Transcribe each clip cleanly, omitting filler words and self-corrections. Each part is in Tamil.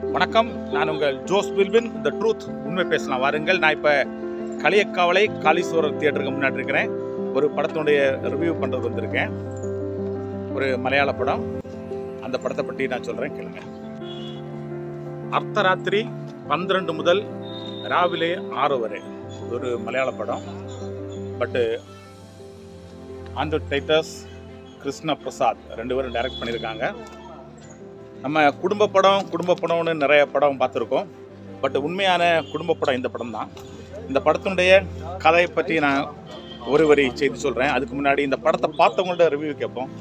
வணக்கம், நான் உங்கள் ஜோஸ் வில்வின். த ட்ரூத், உண்மை பேசலாம் வாருங்கள். நான் இப்போ களியக்காவலை காளீஸ்வரர் தியேட்டருக்கு முன்னாடி இருக்கிறேன். ஒரு படத்தினுடைய ரிவ்யூ பண்ணுறது வந்திருக்கேன். ஒரு மலையாள படம். அந்த படத்தை பற்றி நான் சொல்கிறேன், கேளுங்க. அர்த்தராத்திரி 12 முதல் ராவிலே 6 வரை ஒரு மலையாள படம். பட்டு ஆண்ட்ரூ டைட்டஸ், கிருஷ்ண பிரசாத் 2 பேரும் டைரக்ட் பண்ணியிருக்காங்க. நம்ம குடும்ப படம்னு நிறைய படம் பார்த்துருக்கோம். பட் உண்மையான குடும்ப படம் இந்த படம் தான். இந்த படத்தினுடைய கதையை பற்றி நான் ஒரு வரி செய்தி சொல்கிறேன். அதுக்கு முன்னாடி இந்த படத்தை பார்த்தவங்கள்ட்ட ரிவ்யூ கேட்போம்.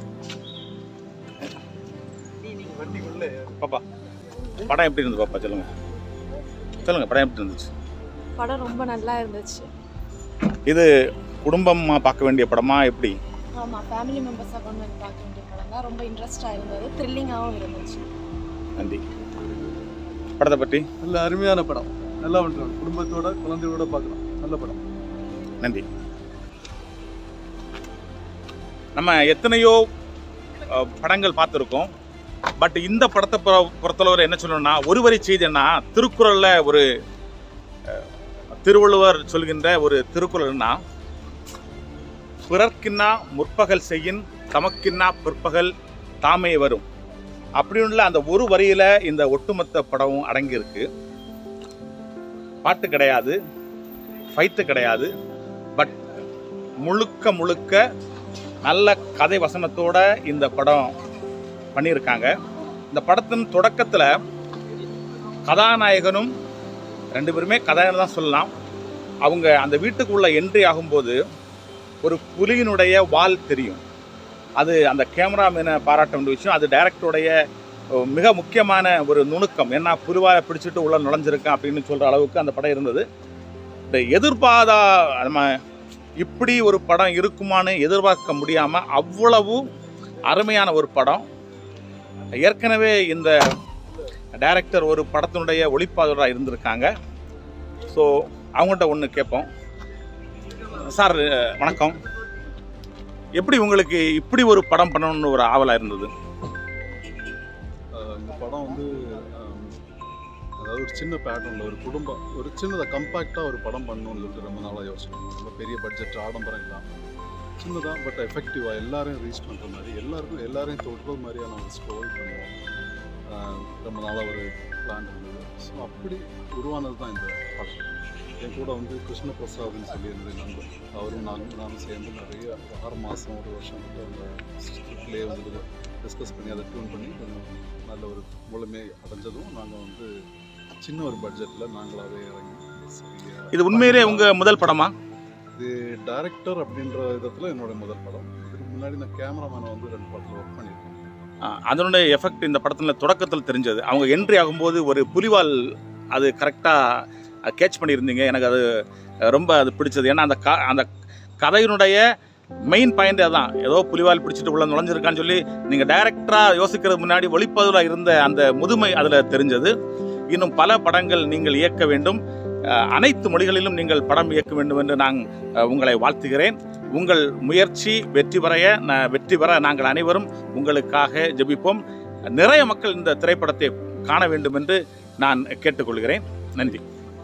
பாப்பா, படம் எப்படி இருந்தது பாப்பா? சொல்லுங்க படம் எப்படி இருந்துச்சு? படம் ரொம்ப நல்லா இருந்துச்சு. இது குடும்பமாக பார்க்க வேண்டிய படமா எப்படி? ஆமாம், ஃபேமிலி மெம்பர்ஸாக கொண்டு வந்து பார்க்க வேண்டிய படம் தான். ரொம்ப இன்ட்ரெஸ்டாக இருந்தது, த்ரில்லிங்காகவும் இருந்துச்சு. நன்றி. படத்தை பற்றி? நல்ல அருமையான படம், நல்லா பண்ணுறாங்க. குடும்பத்தோட குழந்தையோட பார்க்கலாம், நல்ல படம். நன்றி. நம்ம எத்தனையோ படங்கள் பார்த்துருக்கோம். பட் இந்த படத்தை பொறுத்தளவு என்ன சொல்லணும்னா, ஒரு வரி செய்தி என்ன, திருக்குறளில் ஒரு திருவள்ளுவர் சொல்கின்ற ஒரு திருக்குறள்னா, பிறர்க்கின்னா முற்பகல் செய்யின் தமக்கின்னா பிற்பகல் தாமே வரும் அப்படின்னு அந்த ஒரு வரியில இந்த ஒட்டுமொத்த படமும் அடங்கியிருக்கு. பாட்டு கிடையாது, ஃபைட்டு கிடையாது. பட் முழுக்க நல்ல கதை வசனத்தோட இந்த படம் பண்ணியிருக்காங்க. இந்த படத்தின் தொடக்கத்தில் கதாநாயகனும் 2 பேருமே கதாநாயகன் தான் சொல்லலாம். அவங்க அந்த வீட்டுக்குள்ள என்ட்ரி ஆகும்போது ஒரு புலியினுடைய வால் தெரியும். அது அந்த கேமராமேனை பாராட்ட வேண்டிய விஷயம். அது டைரக்டருடைய மிக முக்கியமான ஒரு நுணுக்கம். ஏன்னா புலிவாலை பிடிச்சிட்டு உள்ள நுழைஞ்சிருக்கேன் அப்படின்னு சொல்கிற அளவுக்கு அந்த படம் இருந்தது. எதிர்பார்த்தா நம்ம இப்படி ஒரு படம் இருக்குமான்னு எதிர்பார்க்க முடியாமல் அவ்வளவு அருமையான ஒரு படம். ஏற்கனவே இந்த டைரக்டர் ஒரு படத்தினுடைய ஒளிப்பாளராக இருந்திருக்காங்க. ஸோ அவங்கள்ட்ட ஒன்று கேட்போம். சார் வணக்கம். எப்படி உங்களுக்கு இப்படி ஒரு படம் பண்ணணும்னு ஒரு ஆவலாக இருந்தது? இந்த படம் வந்து அதாவது ஒரு சின்ன பேட்டர்னில் ஒரு சின்னதாக கம்பேக்டாக ஒரு படம் பண்ணணும்னு சொல்லிட்டு ரொம்ப நாளாக யோசிச்சோம். ரொம்ப பெரிய பட்ஜெட் ஆடம்பரம் இல்லாமல் சின்னதாக பட் எஃபெக்டிவாக எல்லாரையும் ரீச் பண்ணுற மாதிரி, எல்லாரையும் தொடுற மாதிரியான ஒரு ஸ்டோரி பண்ணுவோம். ரொம்ப நாளாக ஒரு பிளான் இருந்தது. ஸோ அப்படி உருவானது தான் இந்த படம். என் கூட வந்து கிருஷ்ண பிரசாத்னு சொல்லி இருந்தது நண்பர். அவரும் நானும் சேர்ந்து நிறைய 6 மாதம் 1 வருஷம் கிட்ட அந்த ஸ்கிரிப்ட்லேயே வந்து டிஸ்கஸ் பண்ணி அதை டியூன் பண்ணி நல்ல ஒரு முழுமை அடைஞ்சதும் நாங்கள் வந்து சின்ன ஒரு பட்ஜெட்டில் நாங்களாகவே இறங்கி. இது உண்மையிலே உங்கள் முதல் படமா? இது டைரக்டர் அப்படின்ற விதத்தில் என்னோட முதல் படம். இதுக்கு முன்னாடி நான் கேமராமேனை வந்து 2 படத்தில் ஒர்க் பண்ணியிருக்கேன். அதனுடைய எஃபெக்ட் இந்த படத்தில் தொடக்கத்தில் தெரிஞ்சது. அவங்க என்ட்ரி ஆகும்போது ஒரு புலிவால் அது கரெக்டாக கேட்ச் பண்ணியிருந்தீங்க. எனக்கு அது ரொம்ப பிடிச்சது. ஏன்னா அந்த கதையினுடைய மெயின் பாயிண்ட் அதான். ஏதோ புலிவால் பிடிச்சிட்டு உள்ள நுழைஞ்சிருக்கான்னு சொல்லி நீங்கள் டைரக்டராக யோசிக்கிறது முன்னாடி ஒளிப்பதிலாக இருந்த அந்த முதுமை அதில் தெரிஞ்சது. இன்னும் பல படங்கள் நீங்கள் இயக்க வேண்டும், அனைத்து மொழிகளிலும் நீங்கள் படம் இயக்க வேண்டும் என்று நான் உங்களை வாழ்த்துகிறேன். உங்கள் முயற்சி வெற்றி பெற நாங்கள் அனைவரும் உங்களுக்காக ஜெபிப்போம். நிறைய மக்கள் இந்த திரைப்படத்தை காண வேண்டும் என்று நான் கேட்டுக்கொள்கிறேன். நன்றி.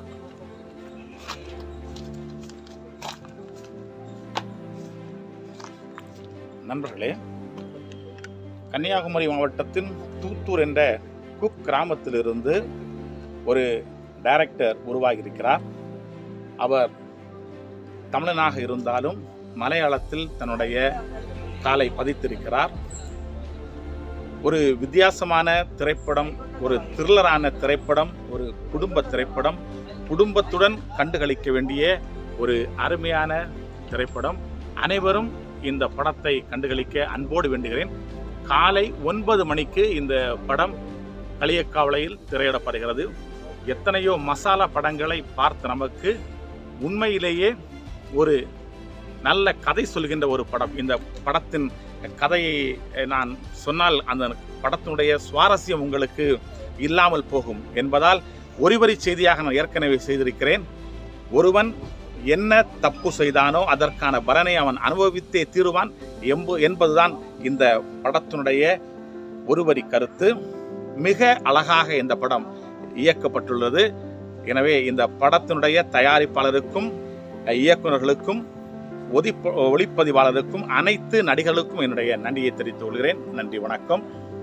நண்பர்களே, கன்னியாகுமரி மாவட்டத்தின் தூத்தூர் என்ற குக் கிராமத்திலிருந்து ஒரு டைரக்டர் உருவாகியிருக்கிறார். அவர் தமிழனாக இருந்தாலும் மலையாளத்தில் தன்னுடைய காலை பதித்திருக்கிறார். ஒரு வித்தியாசமான திரைப்படம், ஒரு த்ரில்லரான திரைப்படம், ஒரு குடும்ப திரைப்படம், குடும்பத்துடன் கண்டுகளிக்க வேண்டிய ஒரு அருமையான திரைப்படம். அனைவரும் இந்த படத்தை கண்டுகளிக்க அன்போடு வேண்டுகிறேன். காலை 9 மணிக்கு இந்த படம் களியக்காவலையில் திரையிடப்படுகிறது. எத்தனையோ மசாலா படங்களை பார்த்த நமக்கு உண்மையிலேயே ஒரு நல்ல கதை சொல்கின்ற ஒரு படம். இந்த படத்தின் கதையை நான் சொன்னால் அந்த படத்தினுடைய சுவாரஸ்யம் உங்களுக்கு இல்லாமல் போகும் என்பதால் ஒரு வரி செய்தியாக நான் ஏற்கனவே செய்திருக்கிறேன். ஒருவன் என்ன தப்பு செய்தானோ அதற்கான பலனை அவன் அனுபவித்தே தீருவான் என்பதுதான் இந்த படத்தினுடைய ஒரு வரி கருத்து. மிக அழகாக இந்த படம் இயக்கப்பட்டுள்ளது. எனவே இந்த படத்தினுடைய தயாரிப்பாளருக்கும் இயக்குநர்களுக்கும் ஒளிப்பதிவாளருக்கும் அனைத்து நடிகர்களுக்கும் என்னுடைய நன்றியை தெரிவித்துக் கொள்கிறேன். நன்றி, வணக்கம்.